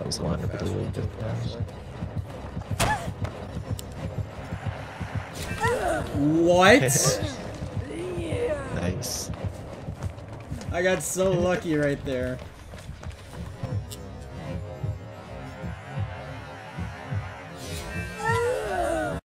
was one of the What? Nice. I got so lucky right there.